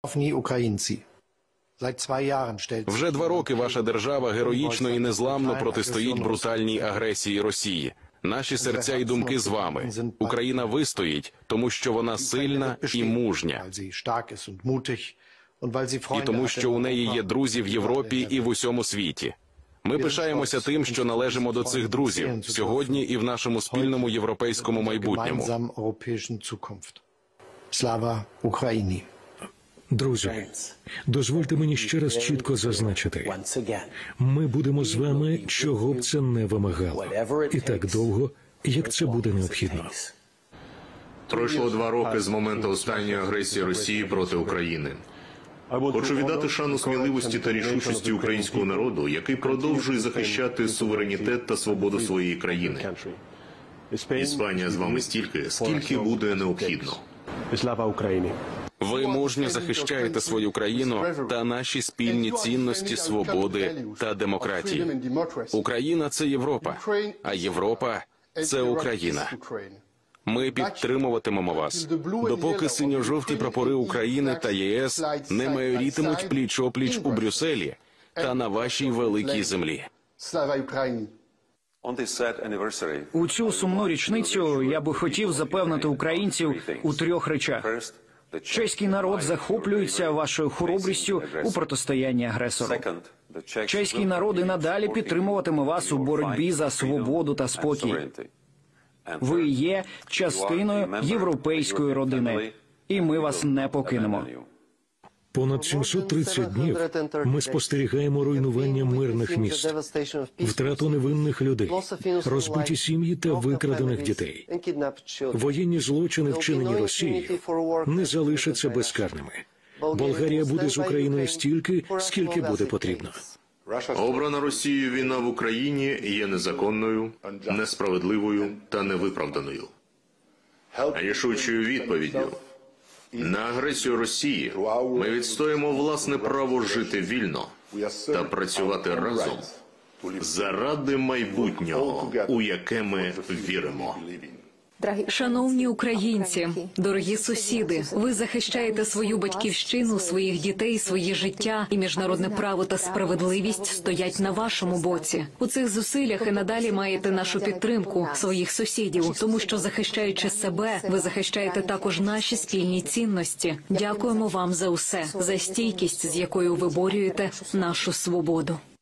Вже 2 роки ваша держава героїчно і незламно протистоїть брутальній агресії Росії. Наші серця і думки з вами. Україна вистоїть, тому що вона сильна і мужня. І тому, що у неї є друзі в Європі і в усьому світі. Ми пишаємося тим, що належимо до цих друзів сьогодні і в нашому спільному європейському майбутньому. Слава Україні! Друзі, дозвольте мені ще раз чітко зазначити. Ми будемо з вами, чого б це не вимагало. І так довго, як це буде необхідно. Пройшло 2 роки з моменту останньої агресії Росії проти України. Хочу віддати шану сміливості та рішучості українського народу, який продовжує захищати суверенітет та свободу своєї країни. Іспанія з вами стільки, скільки буде необхідно. Слава Україні! Ви мужньо захищаєте свою країну та наші спільні цінності свободи та демократії. Україна – це Європа, а Європа – це Україна. Ми підтримуватимемо вас, допоки синьо-жовті прапори України та ЄС не майорітимуть пліч-опліч у Брюсселі та на вашій великій землі. Слава Україні! У цю сумну річницю я би хотів запевнити українців у 3 речах. Чеський народ захоплюється вашою хоробрістю у протистоянні агресору. Чеський народ і надалі підтримуватиме вас у боротьбі за свободу та спокій. Ви є частиною європейської родини, і ми вас не покинемо. Понад 730 днів ми спостерігаємо руйнування мирних міст, втрату невинних людей, розбиті сім'ї та викрадених дітей. Воєнні злочини, вчинені Росією, не залишаться безкарними. Болгарія буде з Україною стільки, скільки буде потрібно. Обрана Росією війна в Україні є незаконною, несправедливою та невиправданою. Рішучою відповіддю на агресію Росії ми відстоїмо власне право жити вільно та працювати разом заради майбутнього, у яке ми віримо. Шановні українці, дорогі сусіди, ви захищаєте свою батьківщину, своїх дітей, своє життя, і міжнародне право та справедливість стоять на вашому боці. У цих зусиллях і надалі маєте нашу підтримку, своїх сусідів, тому що, захищаючи себе, ви захищаєте також наші спільні цінності. Дякуємо вам за усе, за стійкість, з якою ви борюєте нашу свободу.